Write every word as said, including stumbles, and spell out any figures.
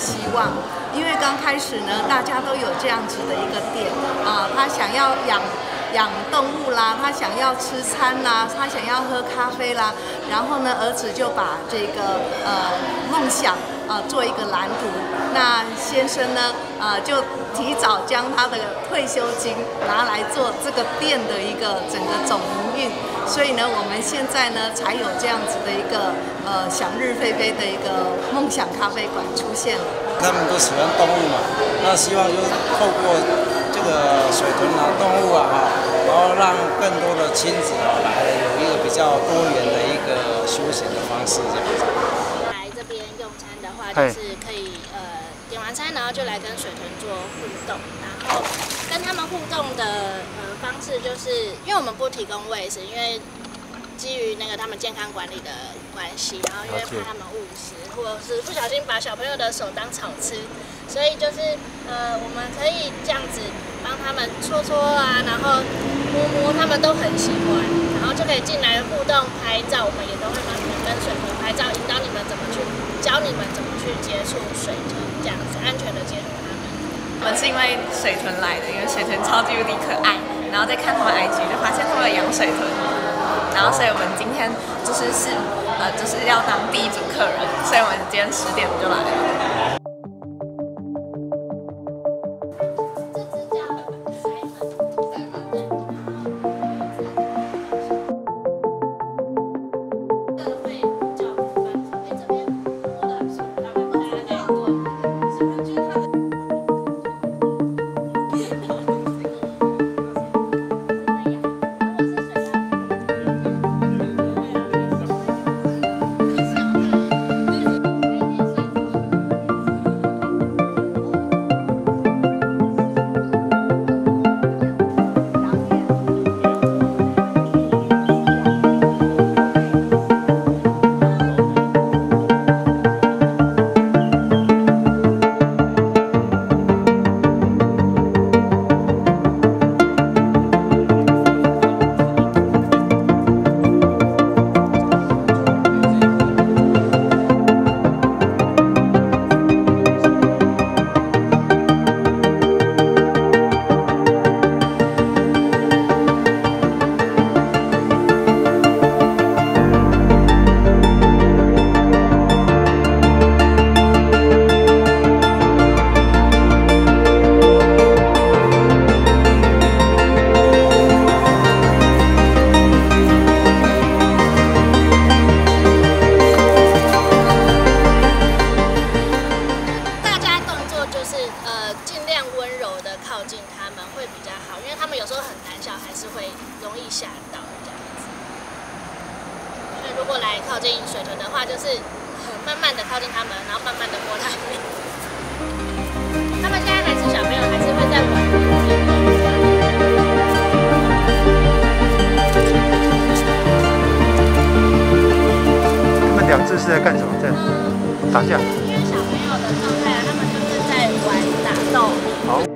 希望，因为刚开始呢，大家都有这样子的一个店啊，他想要养养动物啦，他想要吃餐啦，他想要喝咖啡啦，然后呢，儿子就把这个呃梦想啊做一个蓝图，那先生呢啊就提早将他的退休金拿来做这个店的一个整个总营运。所以呢，我们现在呢才有这样子的一个呃享日飞飞的一个梦想咖啡馆出现了。 他们都喜欢动物嘛，那希望就是透过这个水豚啊、动物啊哈，然后让更多的亲子啊来有一个比较多元的一个休闲的方式这样子。 来这边用餐的话，就是可以呃点完餐，然后就来跟水豚做互动，然后跟他们互动的呃方式就是，因为我们不提供喂食，因为基于那个他们健康管理的关系，然后因为怕他们误食，或者是不小心把小朋友的手当草吃，所以就是呃我们可以这样子帮他们搓搓啊，然后摸摸，他们都很喜欢，然后就可以进来互动拍照，我们也都会帮你们跟水豚拍照，引导你们怎么去教你们怎么去接触水豚，这样子安全的接触它们。 我们是因为水豚来的，因为水豚超级无敌可爱，然后再看他们 I G 就发现他们有养水豚，然后所以我们今天就是是呃就是要当第一组客人，所以我们今天十点就来了。如果来靠近水豚的话，就是慢慢的靠近它们，然后慢慢的摸它们。他们现在还是小朋友，还是会在玩。 他们两只是在干什么？在打架？ 因为小朋友的状态啊，他们就是在玩打斗，就